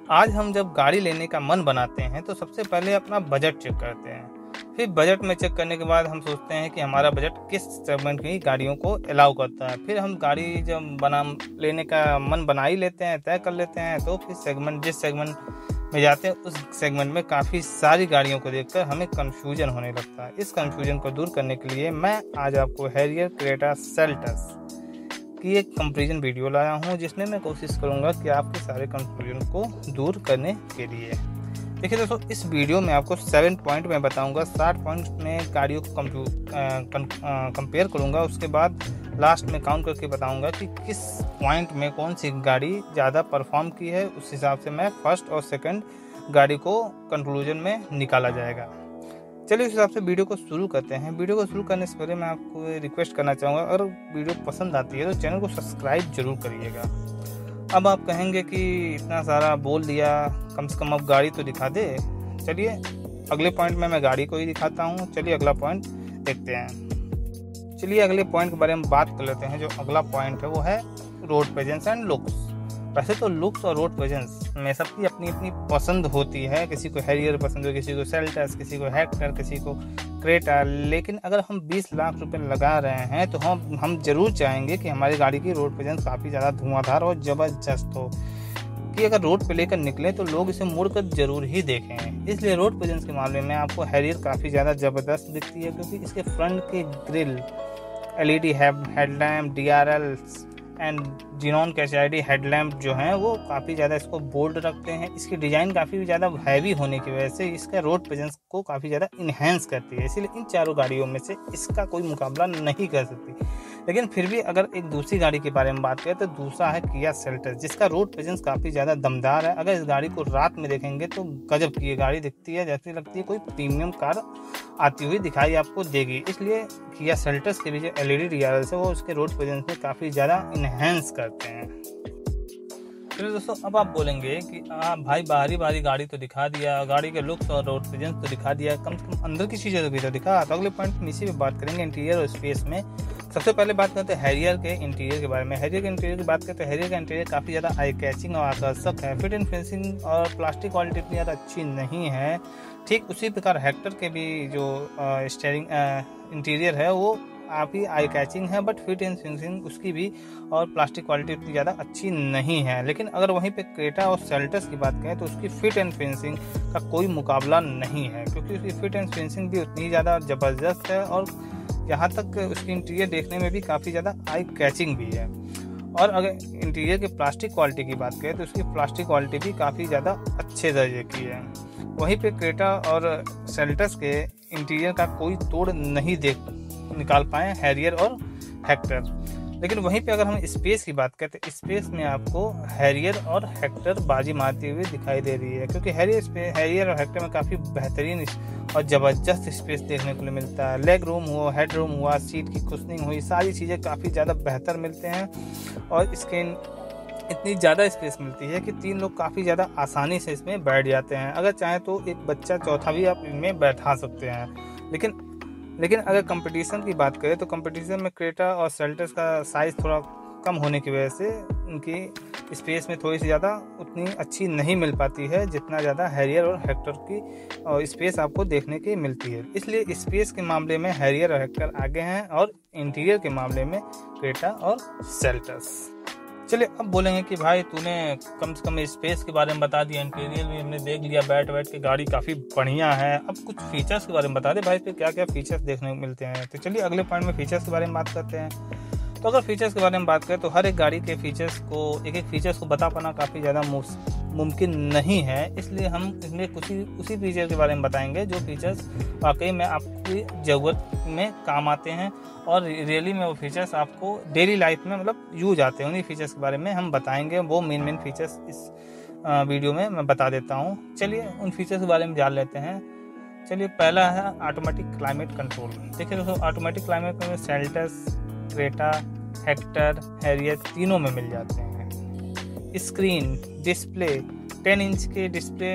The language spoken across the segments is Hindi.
आज हम जब गाड़ी लेने का मन बनाते हैं तो सबसे पहले अपना बजट चेक करते हैं। फिर बजट में चेक करने के बाद हम सोचते हैं कि हमारा बजट किस सेगमेंट की गाड़ियों को अलाउ करता है। फिर हम गाड़ी जब लेने का मन बना ही लेते हैं, तय कर लेते हैं, तो फिर जिस सेगमेंट में जाते हैं उस सेगमेंट में काफ़ी सारी गाड़ियों को देखकर हमें कन्फ्यूजन होने लगता है। इस कन्फ्यूजन को दूर करने के लिए मैं आज आपको हैरियर, क्रेटा, सेल्टस की एक कंपैरिजन वीडियो लाया हूं, जिसमें मैं कोशिश करूंगा कि आपके सारे कंफ्यूजन को दूर करने के लिए। देखिए दोस्तों, इस वीडियो में आपको 7 पॉइंट में बताऊंगा। 60 पॉइंट में गाड़ियों को कंपेयर करूंगा। उसके बाद लास्ट में काउंट करके बताऊंगा कि किस पॉइंट में कौन सी गाड़ी ज़्यादा परफॉर्म की है। उस हिसाब से मैं फर्स्ट और सेकंड गाड़ी को कंक्लूजन में निकाला जाएगा। चलिए उस हिसाब से वीडियो को शुरू करते हैं। वीडियो को शुरू करने से पहले मैं आपको रिक्वेस्ट करना चाहूँगा, अगर वीडियो पसंद आती है तो चैनल को सब्सक्राइब जरूर करिएगा। अब आप कहेंगे कि इतना सारा बोल दिया, कम से कम अब गाड़ी तो दिखा दे। चलिए अगले पॉइंट में मैं गाड़ी को ही दिखाता हूँ। चलिए अगला पॉइंट देखते हैं। चलिए अगले पॉइंट के बारे में बात कर लेते हैं। जो अगला पॉइंट है वो है रोड प्रेजेंस एंड लुक्स। वैसे तो लुक्स और रोड प्रेजेंस में सबकी अपनी अपनी पसंद होती है। किसी को हैरियर पसंद हो, किसी को सेल्टस, किसी को हेक्टर, किसी को क्रेटा। लेकिन अगर हम 20 लाख रुपए लगा रहे हैं तो हम जरूर चाहेंगे कि हमारी गाड़ी की रोड प्रेजेंस काफ़ी ज़्यादा धुआंधार और ज़बरदस्त हो, कि अगर रोड पे लेकर निकले तो लोग इसे मुड़कर जरूर ही देखें। इसलिए रोड प्रेजेंस के मामले में आपको हैरियर काफ़ी ज़्यादा ज़बरदस्त दिखती है, क्योंकि इसके फ्रंट के grille, LED headlamp, DRL and xenon कैसिडी हेडलैम्प जो हैं वो काफ़ी ज़्यादा इसको बोल्ड रखते हैं। इसकी डिज़ाइन काफ़ी ज़्यादा हैवी होने की वजह से इसका रोड प्रेजेंस को काफ़ी ज़्यादा इन्हेंस करती है। इसीलिए इन चारों गाड़ियों में से इसका कोई मुकाबला नहीं कर सकती। लेकिन फिर भी अगर एक दूसरी गाड़ी के बारे में बात करें तो दूसरा है किया सेल्टस, जिसका रोड प्रेजेंस काफ़ी ज़्यादा दमदार है। अगर इस गाड़ी को रात में देखेंगे तो गजब की ये गाड़ी दिखती है, जैसी लगती है कोई प्रीमियम कार आती हुई दिखाई आपको देगी। इसलिए किया सेल्टस के भी जो LED DRL है वो उसके रोड प्रेजेंस में काफ़ी ज़्यादा इन्हेंस करते हैं। फिर दोस्तों अब आप बोलेंगे कि भाई बाहरी गाड़ी तो दिखा दिया, गाड़ी के लुक्स और रोड प्रेजेंस तो दिखा दिया, कम से कम अंदर की चीज़ें भी तो दिखा। तो अगले पॉइंट में इसी पे बात करेंगे, इंटीरियर और स्पेस में। सबसे पहले बात करते हैं हैरियर के इंटीरियर के बारे में। हैरियर के इंटीरियर की बात करते हैं, हैरियर का इंटीरियर काफ़ी ज़्यादा आई कैचिंग और आकर्षक है। फिट एंड फिनिशिंग और प्लास्टिक क्वालिटी इतनी ज़्यादा अच्छी नहीं है। ठीक उसी प्रकार हेक्टर के भी जो स्टीयरिंग इंटीरियर है वो आप ही आई कैचिंग है, बट फिट एंड फिनिशिंग उसकी भी और प्लास्टिक क्वालिटी उतनी ज़्यादा अच्छी नहीं है। लेकिन अगर वहीं पे क्रेटा और सेल्टस की बात करें तो उसकी फिट एंड फिनिशिंग का कोई मुकाबला नहीं है, क्योंकि उसकी फिट एंड फिनिशिंग भी उतनी ज़्यादा ज़बरदस्त है और यहाँ तक उसकी इंटीरियर देखने में भी काफ़ी ज़्यादा आई कैचिंग भी है। और अगर इंटीरियर की प्लास्टिक क्वालिटी की बात करें तो उसकी प्लास्टिक क्वालिटी भी काफ़ी ज़्यादा अच्छे दर्जे की है। वहीं पे क्रेटा और सेल्टस के इंटीरियर का कोई तोड़ नहीं निकाल पाए हैरियर और हेक्टर। लेकिन वहीं पे अगर हम स्पेस की बात करते हैं, स्पेस में आपको हैरियर और हेक्टर बाजी मारती हुई दिखाई दे रही है, क्योंकि हैरियर और हेक्टर में काफ़ी बेहतरीन और ज़बरदस्त स्पेस देखने को मिलता है। लेग रूम हुआ, हेड रूम हुआ, सीट की कुशनिंग हुई, सारी चीज़ें काफ़ी ज़्यादा बेहतर मिलते हैं। और इसके इतनी ज़्यादा स्पेस मिलती है कि 3 लोग काफ़ी ज़्यादा आसानी से इसमें बैठ जाते हैं। अगर चाहें तो एक बच्चा चौथा भी आप इनमें बैठा सकते हैं। लेकिन अगर कंपटीशन की बात करें तो कंपटीशन में क्रेटा और सेल्टस का साइज़ थोड़ा कम होने की वजह से उनकी स्पेस में थोड़ी सी ज़्यादा उतनी अच्छी नहीं मिल पाती है, जितना ज़्यादा हैरियर और हेक्टर की स्पेस आपको देखने की मिलती है। इसलिए स्पेस के मामले में हैरियर और हेक्टर आगे हैं और इंटीरियर के मामले में क्रेटा और सेल्टस। चलिए अब बोलेंगे कि भाई तूने कम से कम स्पेस के बारे में बता दिया, इंटीरियर भी हमने देख लिया, बैठ के गाड़ी काफ़ी बढ़िया है, अब कुछ फीचर्स के बारे में बता दे भाई, पे क्या क्या फीचर्स देखने को मिलते हैं। तो चलिए अगले पॉइंट में फीचर्स के बारे में बात करते हैं। तो अगर फीचर्स के बारे में बात करें तो हर एक गाड़ी के फीचर्स को एक फीचर्स को बता पाना काफ़ी ज़्यादा मुमकिन नहीं है। इसलिए हम इसमें उसी फीचर के बारे में बताएंगे जो फीचर्स वाकई में आपकी ज़रूरत में काम आते हैं और रियली में वो फीचर्स आपको डेली लाइफ में मतलब यूज आते हैं। उन्हीं फीचर्स के बारे में हम बताएंगे, वो मेन फीचर्स इस वीडियो में मैं बता देता हूँ। चलिए उन फीचर्स के बारे में जान लेते हैं। चलिए पहला है ऑटोमेटिक क्लाइमेट कंट्रोल। देखिए दोस्तों, automatic climate control Seltos, Creta, Hector, Harrier तीनों में मिल जाते हैं। स्क्रीन डिस्प्ले 10 इंच के डिस्प्ले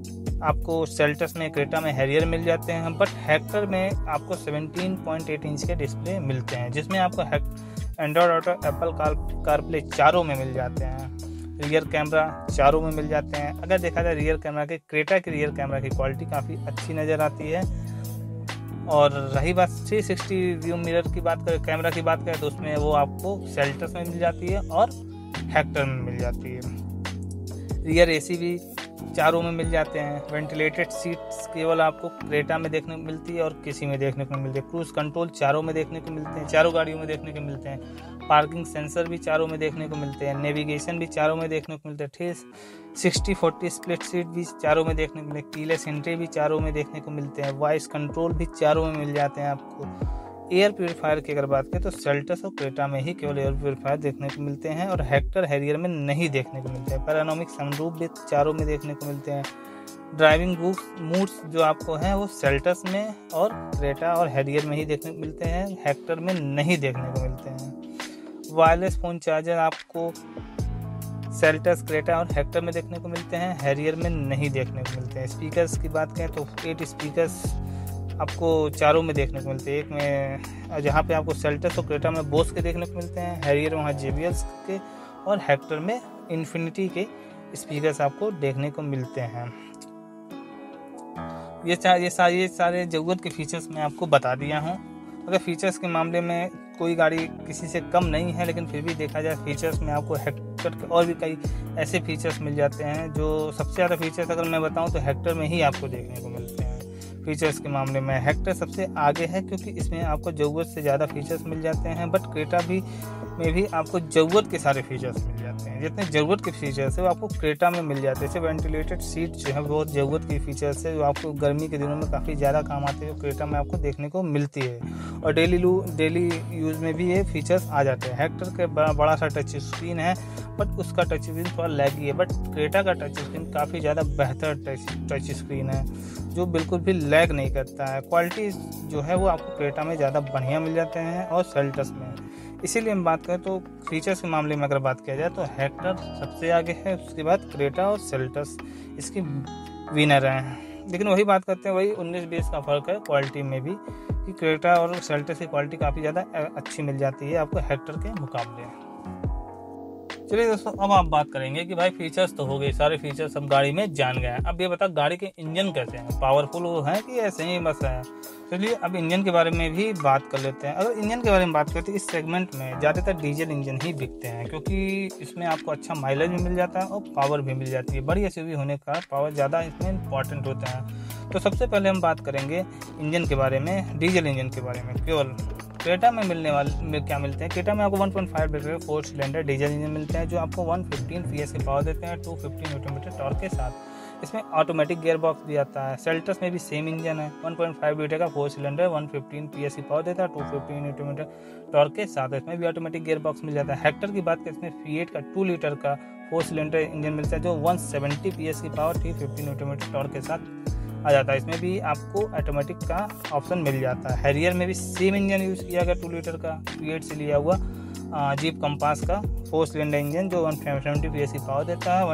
आपको सेल्टस में, क्रेटा में, हैरियर मिल जाते हैं, बट हेक्टर में आपको 17.8 इंच के डिस्प्ले मिलते हैं, जिसमें आपको एंड्रॉयड ऑटो, एप्पल कारप्ले चारों में मिल जाते हैं। रियर कैमरा चारों में मिल जाते हैं। अगर देखा जाए रियर कैमरा के, क्रेटा की रियर कैमरा की क्वालिटी काफ़ी अच्छी नज़र आती है। और रही बात 360 व्यू मिरर की बात करें, कैमरा की बात करें, तो उसमें वो आपको सेल्टस में मिल जाती है और हेक्टर में मिल जाती है। रियर एसी भी चारों में मिल जाते हैं। वेंटिलेटेड सीट्स केवल आपको क्रेटा में देखने को मिलती है और किसी में देखने को मिलती है। क्रूज कंट्रोल चारों में देखने को मिलते हैं, चारों गाड़ियों में देखने को मिलते हैं। पार्किंग सेंसर भी चारों में देखने को मिलते हैं। नेविगेशन भी चारों में देखने को मिलते हैं। 60-40 स्प्लिट सीट भी चारों में देखने को मिलते हैं। कीलेस एंट्री भी चारों में देखने को मिलते हैं। वॉइस कंट्रोल भी चारों में मिल जाते हैं आपको। एयर प्योरीफायर की अगर बात करें तो सेल्टस और क्रेटा में ही केवल एयर प्योरीफायर देखने को मिलते हैं और हेक्टर हैरियर में नहीं देखने को मिलते हैं। पैरानोमिक सनरूफ भी चारों में देखने को मिलते हैं। ड्राइविंग मूड्स जो आपको हैं वो सेल्टस में और क्रेटा और हैरियर में ही देखने को मिलते हैं, हेक्टर में नहीं देखने को मिलते हैं। वायरलेस फ़ोन चार्जर आपको सेल्टस, क्रेटा और हेक्टर में देखने को मिलते हैं, हैरियर में नहीं देखने को मिलते हैं। स्पीकर्स की बात करें तो 8 स्पीकर्स आपको चारों में देखने को मिलते हैं। एक में जहाँ पे आपको सेल्टस और क्रेटा में बोस के देखने को मिलते हैं, हैरियर वहाँ JBL के और हेक्टर में इन्फिनिटी के स्पीकर्स आपको देखने को मिलते हैं। ये सारे ज़रूरत के फीचर्स मैं आपको बता दिया हूँ। अगर फीचर्स के मामले में कोई गाड़ी किसी से कम नहीं है, लेकिन फिर भी देखा जाए फीचर्स में आपको हेक्टर के और भी कई ऐसे फीचर्स मिल जाते हैं जो सबसे ज़्यादा फीचर्स अगर मैं बताऊँ तो हेक्टर में ही आपको देखने को मिलते हैं। फीचर्स के मामले में हेक्टर सबसे आगे है क्योंकि इसमें आपको ज़रूरत से ज़्यादा फीचर्स मिल जाते हैं। बट क्रेटा में भी आपको ज़रूरत के सारे फीचर्स मिल जाते हैं। जितने ज़रूरत के फीचर्स है वो आपको क्रेटा में मिल जाते हैं। जैसे वेंटिलेटेड सीट जो है बहुत ज़रूरत की फीचर्स है जो आपको गर्मी के दिनों में काफ़ी ज़्यादा काम आते हैं, क्रेटा में आपको देखने को मिलती है। और डेली यूज़ में भी ये फीचर्स आ जाते हैं। हेक्टर के बड़ा सा टच स्क्रीन है बट उसका टच स्क्रीन थोड़ा लैगी है, बट क्रेटा का टच स्क्रीन काफ़ी ज़्यादा बेहतर टच स्क्रीन है जो बिल्कुल भी लैग नहीं करता है। क्वालिटी जो है वो आपको क्रेटा में ज़्यादा बढ़िया मिल जाते हैं और सेल्टस में। इसीलिए हम बात करें तो फीचर्स के मामले में अगर बात किया जाए तो हेक्टर सबसे आगे है, उसके बाद क्रेटा और सेल्टस इसकी विनर हैं। लेकिन वही बात करते हैं, वही 19-20 का फ़र्क है क्वालिटी में भी कि क्रेटा और सेल्टस की क्वालिटी काफ़ी ज़्यादा अच्छी मिल जाती है आपको हेक्टर के मुकाबले। चलिए दोस्तों, अब आप बात करेंगे कि भाई फीचर्स तो हो गए, सारे फीचर्स हम गाड़ी में जान गए हैं। अब ये बता गाड़ी के इंजन कैसे हैं, पावरफुल हैं कि ऐसे ही बस हैं। चलिए अब इंजन के बारे में भी बात कर लेते हैं। अगर इंजन के बारे में बात करते हैं, इस सेगमेंट में ज़्यादातर डीजल इंजन ही बिकते हैं क्योंकि इसमें आपको अच्छा माइलेज भी मिल जाता है और पावर भी मिल जाती है। बड़ी SUV होने का पावर ज़्यादा इसमें इंपॉर्टेंट होता है। तो सबसे पहले हम बात करेंगे इंजन के बारे में, डीजल इंजन के बारे में। केवल क्रेटा में मिलने वाले क्या मिलते हैं, क्रेटा में आपको 1.5 लीटर 4 सिलेंडर डीजल इंजन मिलते हैं जो आपको 115 PS की पावर देते हैं, 250 Nm टॉर्क के साथ। इसमें ऑटोमेटिक गियर बॉक्स भी आता है। सेल्टस में भी सेम इंजन है, 1.5 लीटर का 4 सिलेंडर 115 PS की पावर देता है, 250 Nm टॉर्क के साथ। इसमें भी ऑटोमेटिक गियर बॉक्स मिल जाता है। हेक्टर की बात करें, इसमें Fiat का 2 लीटर का 4 सिलेंडर इंजन मिलता है जो 170 PS की पावर 350 Nm टॉर्क के साथ आ जाता है। इसमें भी आपको ऑटोमेटिक का ऑप्शन मिल जाता है। हैरियर में भी सेम इंजन यूज़ किया गया, 2 लीटर का Fiat से लिया हुआ जीप कंपास का 4 सिलेंडर इंजन जो 170 PS की पावर देता है,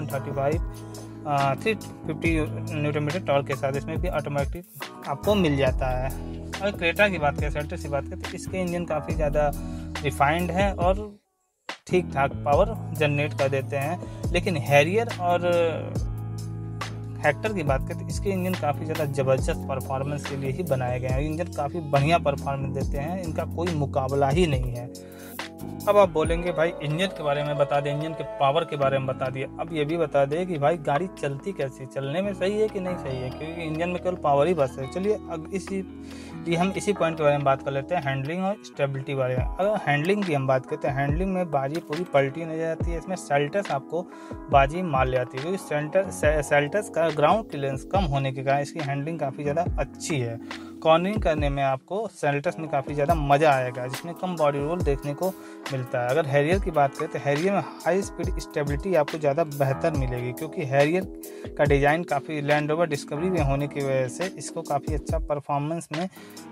350 Nm टॉर्क के साथ। इसमें भी ऑटोमेटिक आपको मिल जाता है। अगर क्रेटा की बात करें, सेल्टस की बात करें तो इसके इंजन काफ़ी ज़्यादा रिफाइंड है और ठीक ठाक पावर जनरेट कर देते हैं। लेकिन हैरियर और हेक्टर की बात करें तो इसके इंजन काफ़ी ज़्यादा ज़बरदस्त परफॉर्मेंस के लिए ही बनाए गए हैं। इंजन काफ़ी बढ़िया परफॉर्मेंस देते हैं, इनका कोई मुकाबला ही नहीं है। अब आप बोलेंगे भाई इंजन के बारे में बता दें, इंजन के पावर के बारे में बता दिए, अब ये भी बता दें कि भाई गाड़ी चलती कैसी, चलने में सही है कि नहीं सही है, क्योंकि इंजन में केवल पावर ही बस है। चलिए अब हम इसी पॉइंट के बारे में बात कर लेते हैं, हैंडलिंग और स्टेबिलिटी बारे में। अगर हैंडलिंग की हम बात करते हैं, हैंडलिंग में बाजी पूरी पलटी नजर आती है। इसमें सेल्टस आपको बाजी मार ले आती है क्योंकि सेल्टस का ग्राउंड क्लियरेंस कम होने के कारण इसकी हैंडलिंग काफ़ी ज़्यादा अच्छी है। कॉर्नरिंग करने में आपको सेल्टस में काफ़ी ज़्यादा मज़ा आएगा जिसमें कम बॉडी रोल देखने को मिलता है। अगर हैरियर की बात करें तो हैरियर में हाई स्पीड स्टेबिलिटी आपको ज़्यादा बेहतर मिलेगी क्योंकि हैरियर का डिज़ाइन काफ़ी लैंड रोवर डिस्कवरी में होने की वजह से इसको काफ़ी अच्छा परफॉर्मेंस में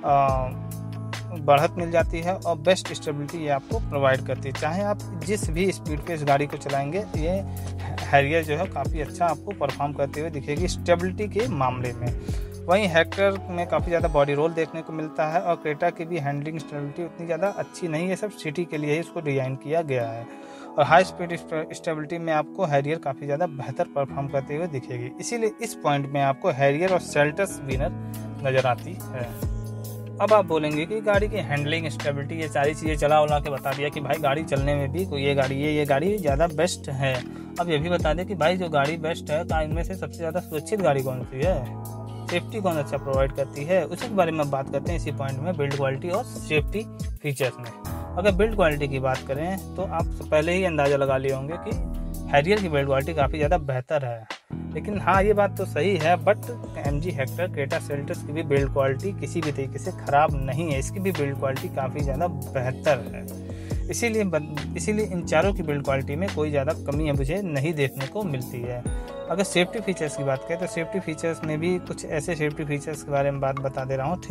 बढ़त मिल जाती है और बेस्ट स्टेबिलिटी ये आपको प्रोवाइड करती है। चाहे आप जिस भी स्पीड पे इस गाड़ी को चलाएंगे, ये हैरियर जो है काफ़ी अच्छा आपको परफॉर्म करते हुए दिखेगी स्टेबिलिटी के मामले में। वहीं हेक्टर में काफ़ी ज़्यादा बॉडी रोल देखने को मिलता है और क्रेटा की भी हैंडलिंग स्टेबिलिटी उतनी ज़्यादा अच्छी नहीं है, सब सिटी के लिए ही इसको डिज़ाइन किया गया है। और हाई स्पीड स्टेबिलिटी में आपको हैरियर काफ़ी ज़्यादा बेहतर परफॉर्म करते हुए दिखेगी, इसीलिए इस पॉइंट में आपको हैरियर और सेल्टस विनर नज़र आती है। अब आप बोलेंगे कि गाड़ी की हैंडलिंग स्टेबिलिटी ये सारी चीज़ें चला उला के बता दिया कि भाई गाड़ी चलने में भी कोई ये गाड़ी ज़्यादा बेस्ट है। अब ये भी बता दें कि भाई जो गाड़ी बेस्ट है तो इनमें से सबसे ज़्यादा सुरक्षित गाड़ी कौन सी है, सेफ्टी कौन अच्छा प्रोवाइड करती है, उसी के बारे में बात करते हैं इसी पॉइंट में, बिल्ड क्वालिटी और सेफ्टी फीचर्स में। अगर बिल्ड क्वालिटी की बात करें तो आप पहले ही अंदाज़ा लगा लिए होंगे कि हैरियर की बिल्ड क्वालिटी काफ़ी ज़्यादा बेहतर है। लेकिन हाँ, ये बात तो सही है, but MG Hector, Creta, Seltos की भी बिल्ड क्वालिटी किसी भी तरीके से ख़राब नहीं है, इसकी भी बिल्ड क्वालिटी काफ़ी ज़्यादा बेहतर है। इसीलिए इन चारों की बिल्ड क्वालिटी में कोई ज़्यादा कमी मुझे नहीं देखने को मिलती है। अगर सेफ्टी फीचर्स की बात करें तो सेफ्टी फीचर्स में भी कुछ ऐसे सेफ्टी फीचर्स के बारे में बता दे रहा हूँ।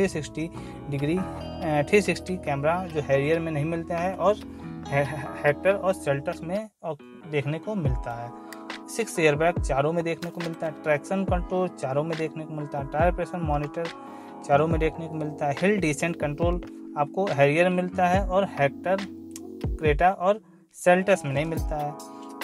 360 कैमरा जो हैरियर में नहीं मिलता है और हेक्टर और सेल्टस में देखने को मिलता है। 6 एयरबैग चारों में देखने को मिलता है। ट्रैक्शन कंट्रोल चारों में देखने को मिलता है। टायर प्रेशर मॉनिटर चारों में देखने को मिलता है। हिल डिसेंट कंट्रोल आपको हैरियर में मिलता है और हेक्टर, क्रेटा और सेल्टस में नहीं मिलता है।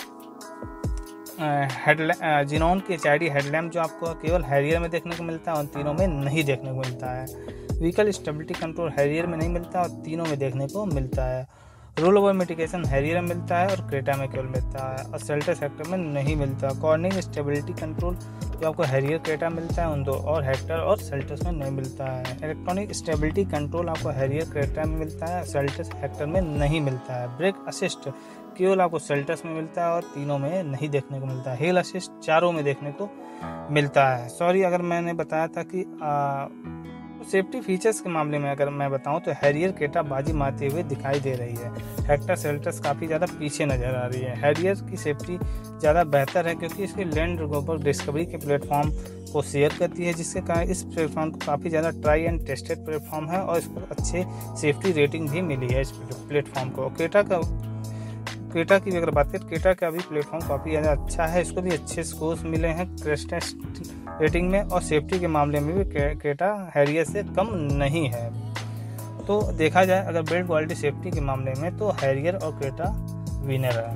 जिनॉन की HID हेडलैम्प जो आपको केवल हैरियर में देखने को मिलता है और तीनों में नहीं देखने को मिलता है। व्हीकल स्टेबिलिटी कंट्रोल हैरियर में नहीं मिलता और तीनों में देखने को मिलता है। रोल ओवर मिटिगेशन हैरियर में मिलता है और क्रेटा में केवल मिलता है और सेल्टस हेक्टर में नहीं मिलता। कॉर्निंग स्टेबिलिटी कंट्रोल जो आपको हैरियर, क्रेटा मिलता है उन दो, और हेक्टर और सेल्टस में नहीं मिलता है। इलेक्ट्रॉनिक स्टेबिलिटी कंट्रोल आपको हैरियर, क्रेटा में मिलता है, सेल्टस हेक्टर में नहीं मिलता है। ब्रेक असिस्ट केवल आपको सेल्टस में मिलता है और तीनों में नहीं देखने को मिलता है। हिल असिस्ट चारों में देखने को मिलता है। सॉरी अगर मैंने बताया था कि सेफ्टी फीचर्स के मामले में अगर मैं बताऊं तो हैरियर, क्रेटा बाजी मारते हुए दिखाई दे रही है। हेक्टर, सेल्टस काफ़ी ज़्यादा पीछे नज़र आ रही है। हैरियर की सेफ्टी ज़्यादा बेहतर है क्योंकि इसकी लैंड रोवर डिस्कवरी के प्लेटफॉर्म को शेयर करती है, जिसके कारण इस प्लेटफॉर्म को काफ़ी ज़्यादा ट्राई एंड टेस्टेड प्लेटफॉर्म है और इसको अच्छे सेफ्टी रेटिंग भी मिली है इस प्लेटफॉर्म को। क्रेटा की अगर बात करें, क्रेटा का भी प्लेटफॉर्म काफ़ी ज़्यादा अच्छा है, इसको भी अच्छे स्कोर्स मिले हैं क्रैश टेस्ट रेटिंग में और सेफ्टी के मामले में भी क्रेटा हैरियर से कम नहीं है। तो देखा जाए अगर बिल्ड क्वालिटी सेफ्टी के मामले में तो हैरियर और क्रेटा विनर है।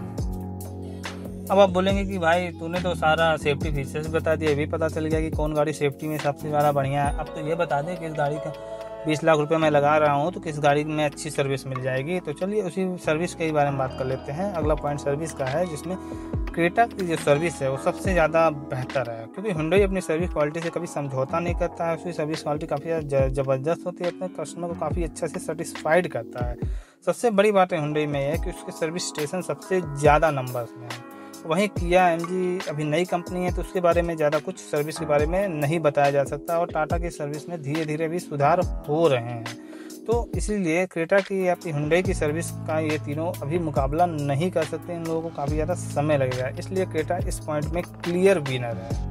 अब आप बोलेंगे कि भाई तूने तो सारा सेफ्टी फीचर्स बता दिया, ये भी पता चल गया कि कौन गाड़ी सेफ्टी में सबसे ज़्यादा बढ़िया है। अब तो ये बता दें कि इस गाड़ी का 20 लाख रुपए मैं लगा रहा हूँ तो किस गाड़ी में अच्छी सर्विस मिल जाएगी। तो चलिए उसी सर्विस के बारे में बात कर लेते हैं। अगला पॉइंट सर्विस का है, जिसमें क्रेटा की जो सर्विस है वो सबसे ज़्यादा बेहतर है क्योंकि हुंडई अपनी सर्विस क्वालिटी से कभी समझौता नहीं करता है। उसकी सर्विस क्वालिटी काफ़ी ज़बरदस्त होती है, अपने कस्टमर को काफ़ी अच्छा से सेटिस्फाइड करता है। सबसे बड़ी बात है हुंडई में है कि उसके सर्विस स्टेशन सबसे ज़्यादा नंबर्स में है। वहीं किया MG अभी नई कंपनी है तो उसके बारे में ज़्यादा कुछ सर्विस के बारे में नहीं बताया जा सकता और टाटा की सर्विस में धीरे धीरे भी सुधार हो रहे हैं। तो इसीलिए क्रेटा की या फिर हुंडई की सर्विस का ये तीनों अभी मुकाबला नहीं कर सकते, इन लोगों को काफ़ी ज़्यादा समय लगेगा, इसलिए क्रेटा इस पॉइंट में क्लियर विनर है।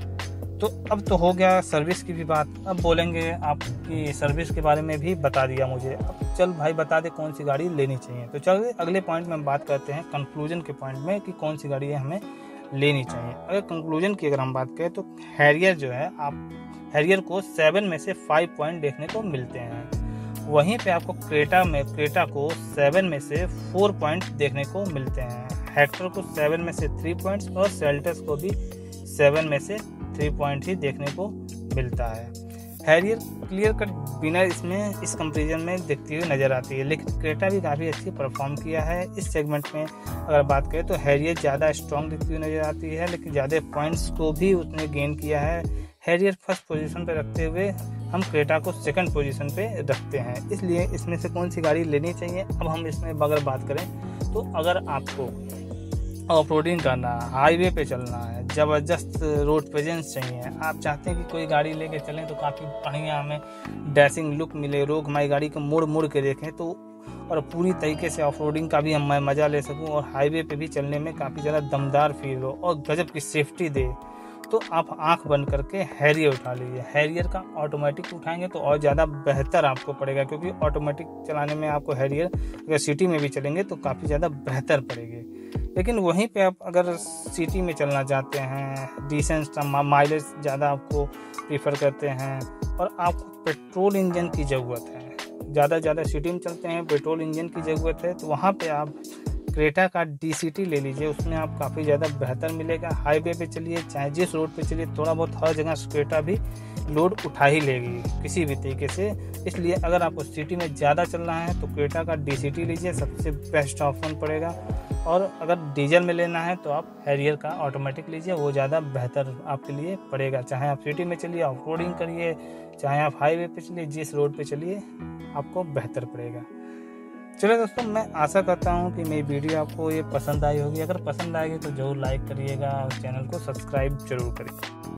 तो अब तो हो गया सर्विस की भी बात। अब बोलेंगे आपकी सर्विस के बारे में भी बता दिया मुझे, अब चल भाई बता दे कौन सी गाड़ी लेनी चाहिए। तो चलिए अगले पॉइंट में हम बात करते हैं कंक्लूजन के पॉइंट में कि कौन सी गाड़ी हमें लेनी चाहिए। अगर कंक्लूजन की अगर हम बात करें तो हैरियर जो है, आप हैरियर को 7 में से 5 पॉइंट देखने को मिलते हैं। वहीं पे आपको क्रेटा को 7 में से 4 पॉइंट देखने को मिलते हैं। हेक्टर को 7 में से 3 पॉइंट्स और सेल्टस को भी 7 में से 3 पॉइंट ही देखने को मिलता है। हैरियर क्लियर कट विनर इसमें इस कंपैरिजन में दिखती हुई नज़र आती है, लेकिन क्रेटा भी काफ़ी अच्छी परफॉर्म किया है इस सेगमेंट में। अगर बात करें तो हैरियर ज़्यादा स्ट्रॉन्ग दिखती हुई नज़र आती है, लेकिन ज़्यादा पॉइंट्स को भी उसने गेन किया है। हैरियर फर्स्ट पोजीशन पर रखते हुए हम क्रेटा को सेकंड पोजीशन पे रखते हैं, इसलिए इसमें से कौन सी गाड़ी लेनी चाहिए। अब हम इसमें अगर बात करें तो अगर आपको ऑफ रोडिंग करना है, हाईवे पे चलना है, ज़बरदस्त रोड प्रेजेंस चाहिए, आप चाहते हैं कि कोई गाड़ी लेके चलें तो काफ़ी बढ़िया हमें डैशिंग लुक मिले, लोग हमारी गाड़ी को मुड़ के देखें तो और पूरी तरीके से ऑफ रोडिंग का भी हम मज़ा ले सकूं और हाईवे पे भी चलने में काफ़ी ज़्यादा दमदार फील हो और गजब की सेफ्टी दे, तो आप आंख बंद करके हैरियर उठा लीजिए। हैरियर का ऑटोमेटिक उठाएंगे तो और ज़्यादा बेहतर आपको पड़ेगा, क्योंकि ऑटोमेटिक चलाने में आपको हैरियर अगर सिटी में भी चलेंगे तो काफ़ी ज़्यादा बेहतर पड़ेगी। लेकिन वहीं पे आप अगर सिटी में चलना चाहते हैं, डिसेंस माइलेज ज़्यादा आपको प्रीफर करते हैं और आपको पेट्रोल इंजन की ज़रूरत है, ज़्यादा सिटी में चलते हैं, पेट्रोल इंजन की ज़रूरत है, तो वहाँ पे आप क्रेटा का DCT ले लीजिए। उसमें आप काफ़ी ज़्यादा बेहतर मिलेगा। हाईवे पे चलिए, चाहे जिस रोड पे चलिए, थोड़ा बहुत हर जगह क्रेटा भी लोड उठा ही लेगी किसी भी तरीके से। इसलिए अगर आपको सिटी में ज़्यादा चलना है तो क्रेटा का DCT लीजिए, सबसे बेस्ट ऑप्शन पड़ेगा। और अगर डीजल में लेना है तो आप हैरियर का ऑटोमेटिक लीजिए, वो ज़्यादा बेहतर आपके लिए पड़ेगा। चाहे आप सिटी में चलिए, ऑफ रोडिंग करिए, चाहे आप हाईवे पे चलिए, जिस रोड पे चलिए आपको बेहतर पड़ेगा। चलो दोस्तों, मैं आशा करता हूँ कि मेरी वीडियो आपको ये पसंद आई होगी। अगर पसंद आएगी तो ज़रूर लाइक करिएगा और चैनल को सब्सक्राइब जरूर करिए।